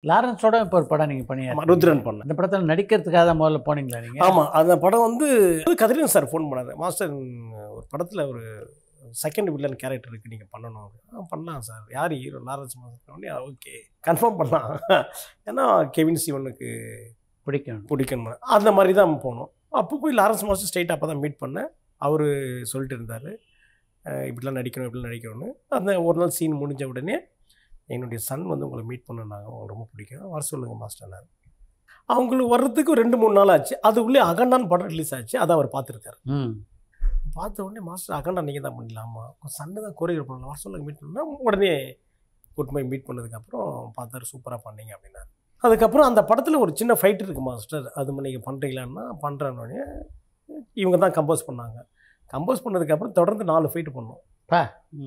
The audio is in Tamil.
லாரன்ஸோட இப்போ ஒரு படம் நீங்கள் பண்ணீங்க, ருத்ரன் பண்ணேன். அந்த படத்தில் நடிக்கிறதுக்காக தான் முதல்ல போனீங்களா நீங்கள்? ஆமாம், அந்த படம் வந்து கதிரவன் சார் ஃபோன் பண்ணாரு, மாஸ்டர் ஒரு படத்தில் ஒரு செகண்ட் வில்லன் கேரக்டர் இருக்குது, நீங்கள் பண்ணணும். பண்ணலாம் சார். யார் hero? Lawrence master. Okay, confirm பண்ணலாம். ஏன்னா கெவின் சிவனுக்கு பிடிக்கணும். அந்த மாதிரி தான் போனோம். அப்போ போய் லாரன்ஸ் மாஸ்டர் ஸ்ட்ரெயிட் அப்போ தான் மீட் பண்ணேன். அவர் சொல்லிட்டு இருந்தார், இப்படிலாம் நடிக்கணும்னு. அந்த ஒரு நாள் சீன் முடிஞ்ச உடனே என்னுடைய சன் வந்து உங்களை மீட் பண்ணாங்க, உங்களுக்கு ரொம்ப பிடிக்கும், வர சொல்லுங்கள் மாஸ்டர்னார். அவங்களுக்கு வர்றதுக்கு 2-3 நாள் ஆச்சு. அதுக்குள்ளே அகண்டான்னு படம் ரிலீஸ் ஆச்சு. அதை அவர் பார்த்துருக்காரு. பார்த்த உடனே மாஸ்டர் அகண்டா நீங்கள் தான் பண்ணலாமா, சன்னு தான் கொரியோகிராஃப் பண்ணலாம், வர சொல்லுங்கள் மீட் பண்ணால் உடனே கூட்டு போய் மீட் பண்ணதுக்கப்புறம் பார்த்தாரு, சூப்பராக பண்ணீங்க அப்படின்னாரு. அதுக்கப்புறம் அந்த படத்தில் ஒரு சின்ன ஃபைட் இருக்குது மாஸ்டர், அது நீங்கள் பண்ணுறீங்களான்னா பண்ணுறேன்னொடனே இவங்க தான் கம்போஸ் பண்ணாங்க. கம்போஸ் பண்ணதுக்கப்புறம் தொடர்ந்து 4 ஃபைட்டு பண்ணோம்.